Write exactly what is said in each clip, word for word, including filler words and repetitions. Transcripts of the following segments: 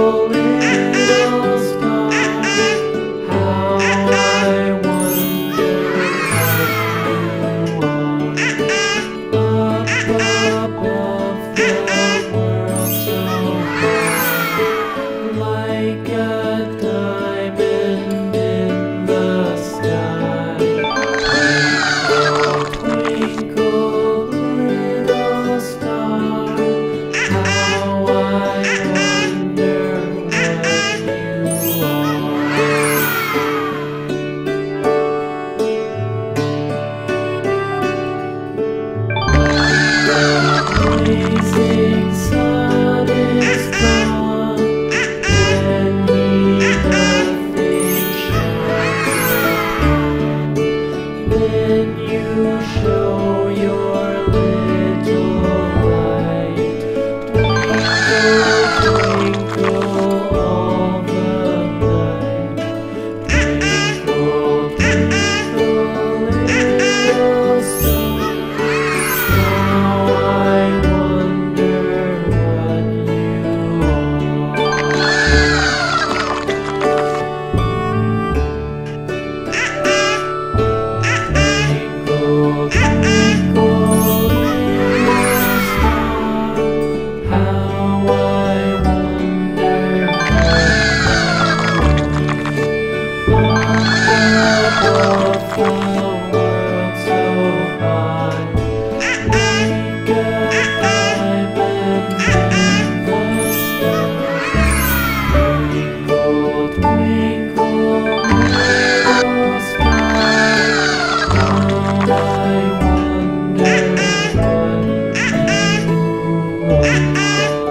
little star, how I wonder what you are. Up above the world so high, like a diamond in the sky. Twinkle, twinkle, little star, how I wonder what you are. The blazing sun is gone, when he nothing shines upon. Then you show your little light. Twinkle, twinkle all the night. Twinkle, twinkle, little star, how I wonder what you are. Twinkle, twinkle, little star, how I wonder what you are. Up above the world so high, like a diamond in the sky. Twinkle, twinkle, little star, how I wonder what you are.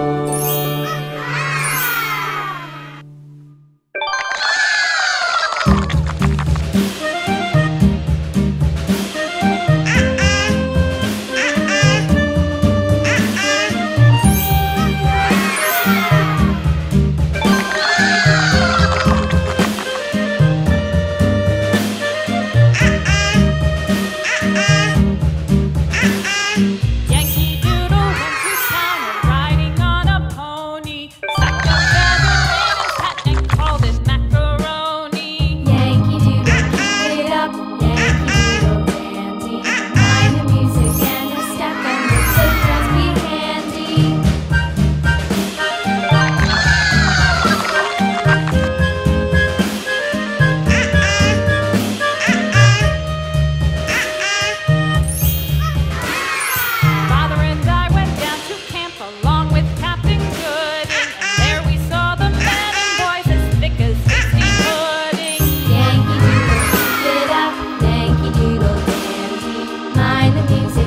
Yankee Doodle went to town riding on a pony. Stuck a feather in his hat and called it macaroni. Yankee Doodle, keep it up, Yankee Doodle dandy. Mind the music and a step, and the good dress be handy. Father and I went down to camp along with Captain Gooding, and there we saw the men and boys as thick as hasty pudding. Yankee Doodle, keep it up, Yankee Doodle dandy. Mind the music